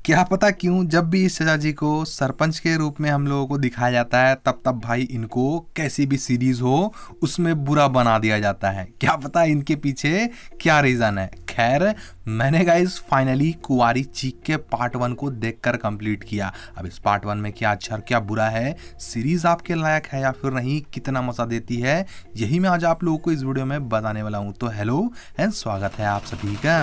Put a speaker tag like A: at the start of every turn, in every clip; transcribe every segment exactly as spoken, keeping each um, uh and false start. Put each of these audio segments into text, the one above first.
A: क्या पता क्यों जब भी इस चाचा जी को सरपंच के रूप में हम लोगों को दिखाया जाता है तब तब भाई इनको कैसी भी सीरीज हो उसमें बुरा बना दिया जाता है। क्या पता इनके पीछे क्या रीजन है। खैर मैंने गाइस फाइनली कुंवारी चीक के पार्ट वन को देखकर कंप्लीट किया। अब इस पार्ट वन में क्या अच्छा और क्या बुरा है, सीरीज आपके लायक है या फिर नहीं, कितना मजा देती है, यही मैं आज आप लोगों को इस वीडियो में बताने वाला हूँ। तो हेलो एंड स्वागत है आप सभी का।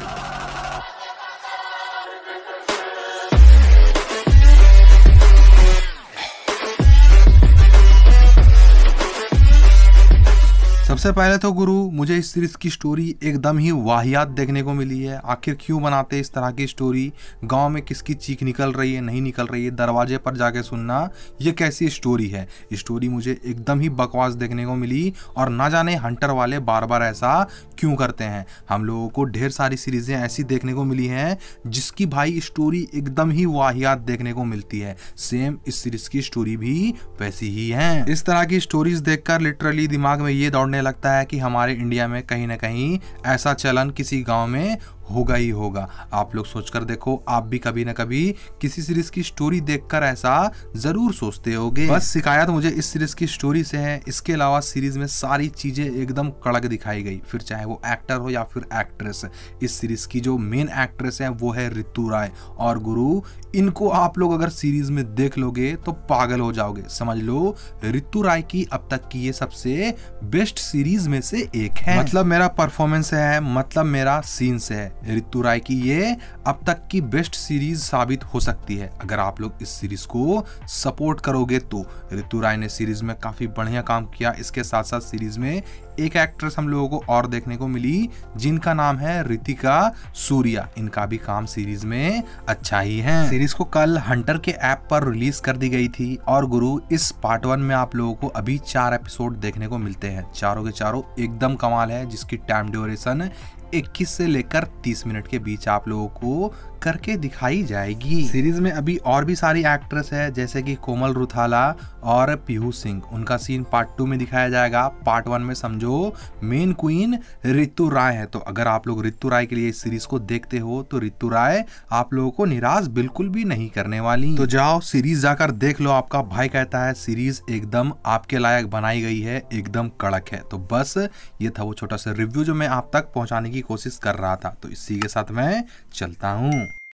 A: सबसे पहले तो गुरु मुझे इस सीरीज की स्टोरी एकदम ही वाहियात देखने को मिली है। आखिर क्यों बनाते इस तरह की स्टोरी, गांव में किसकी चीख निकल रही है नहीं निकल रही है, दरवाजे पर जाके सुनना, ये कैसी स्टोरी है। स्टोरी मुझे एकदम ही बकवास देखने को मिली और ना जाने हंटर वाले बार बार ऐसा क्यों करते हैं। हम लोगों को ढेर सारी सीरीजें ऐसी देखने को मिली हैं जिसकी भाई स्टोरी एकदम ही वाहियात देखने को मिलती है। सेम इस सीरीज की स्टोरी भी वैसी ही है। इस तरह की स्टोरीज देखकर लिटरली दिमाग में ये दौड़ने लगता है कि हमारे इंडिया में कहीं ना कहीं ऐसा चलन किसी गांव में होगा ही होगा। आप लोग सोचकर देखो, आप भी कभी ना कभी किसी सीरीज की स्टोरी देखकर ऐसा जरूर सोचते होगे। बस शिकायत मुझे इस सीरीज की स्टोरी से है। इसके अलावा सीरीज में सारी चीजें एकदम कड़क दिखाई गई, फिर चाहे वो एक्टर हो या फिर एक्ट्रेस। इस सीरीज की जो मेन एक्ट्रेस है वो है ऋतु राय और गुरु, इनको आप लोग अगर सीरीज में देख लोगे तो पागल हो जाओगे। समझ लो ऋतु राय की अब तक की ये सबसे बेस्ट सीरीज में से एक है। मतलब मेरा परफॉर्मेंस है, मतलब मेरा सीन्स है, ऋतु राय की ये अब तक की बेस्ट सीरीज साबित हो सकती है अगर आप लोग इस सीरीज को सपोर्ट करोगे तो। ऋतु राय ने सीरीज में काफी बढ़िया काम किया। इसके साथ साथ सीरीज में एक एक्ट्रेस हम लोगों को और देखने को मिली जिनका नाम है रितिका सूर्या। इनका भी काम सीरीज में अच्छा ही है। सीरीज को कल हंटर के ऐप पर रिलीज कर दी गई थी और गुरु इस पार्ट वन में आप लोगों को अभी चार एपिसोड देखने को मिलते हैं। चारों के चारों एकदम कमाल है, जिसकी टाइम ड्यूरेशन इक्कीस से लेकर तीस मिनट के बीच आप लोगों को करके दिखाई जाएगी। सीरीज में अभी और भी सारी एक्ट्रेस है जैसे कि कोमल रुथाला और पीहू सिंह। उनका सीन पार्ट टू में दिखाया जाएगा। पार्ट वन में समझो मेन क्वीन ऋतु राय है। तो अगर आप लोग ऋतु राय के लिए इस सीरीज को देखते हो तो ऋतु राय आप लोगों को निराश बिल्कुल भी नहीं करने वाली। तो जाओ सीरीज जाकर देख लो। आपका भाई कहता है सीरीज एकदम आपके लायक बनाई गई है, एकदम कड़क है। तो बस ये था वो छोटा सा रिव्यू जो मैं आप तक पहुंचाने की कोशिश कर रहा था। तो इसी के साथ मैं चलता हूँ।